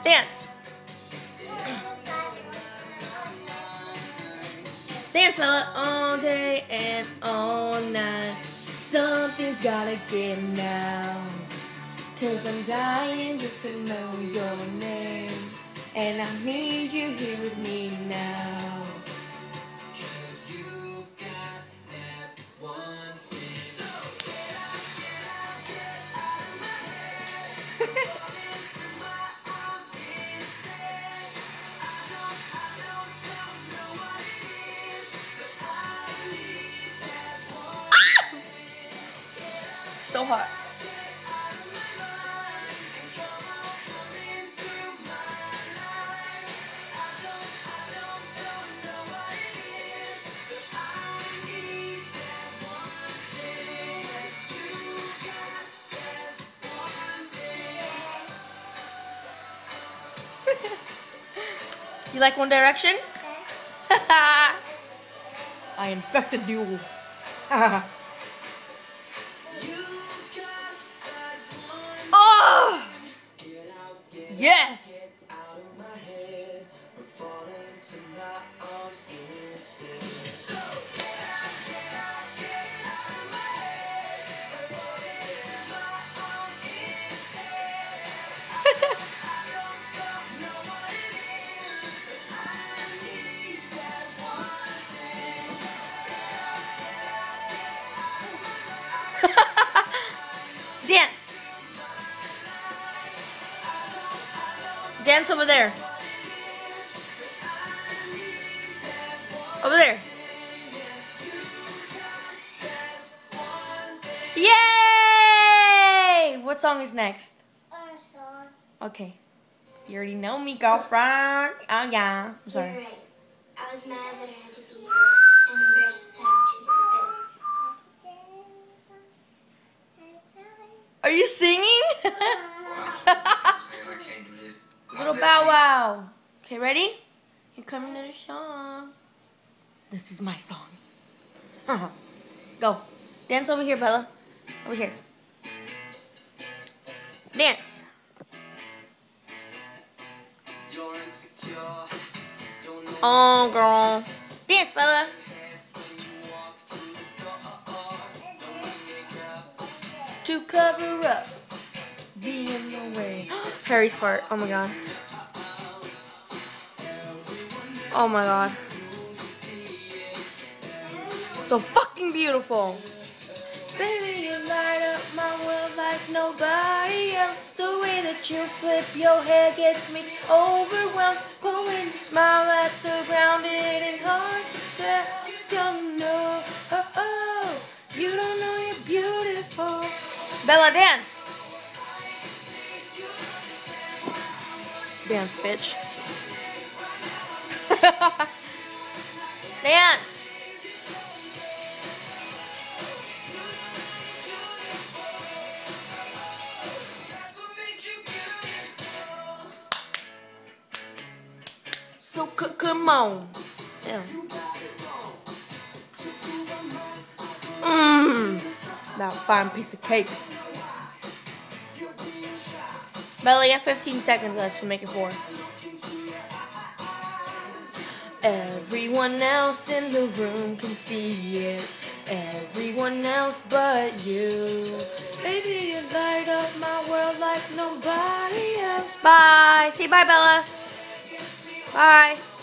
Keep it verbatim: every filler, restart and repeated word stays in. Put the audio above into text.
Dance. Dance, Bella. All day and all night. Something's gotta give now. Cause I'm dying just to know your name. And I need you here with me now. Cause you've got that one thing. So get out, get out, get out of my head. Fall into my arms instead. I don't, I don't, don't know what it is, but I need that one thing. So hot. You like One Direction? I infected you. Oh! Yes! Dance. Dance over there. Over there. Yay! What song is next? Our song. Okay. You already know me, girlfriend. Oh, yeah. I'm sorry. You're right. I was mad that I had to be here and embarrassed to have you. Are you singing? Little Bow Wow. Okay, ready? You're coming to the song. This is my song. Go. Dance over here, Bella. Over here. Dance. Oh, girl. Dance, Bella. To cover up, be in the way. Harry's part. Oh my god. Oh my god. So fucking beautiful. Baby, you light up my world like nobody else. The way that you flip your hair gets me overwhelmed. But when you smile at the ground, it ain't hard to tell. You don't know, oh, oh, you don't know you're beautiful. Bella, dance. Dance, bitch. Dance. So come on. Yeah. Mmm. That fine piece of cake. Bella, you have fifteen seconds left to make it four. Everyone else in the room can see it. Everyone else but you. Baby, you light up my world like nobody else. Bye. Say bye, Bella. Bye.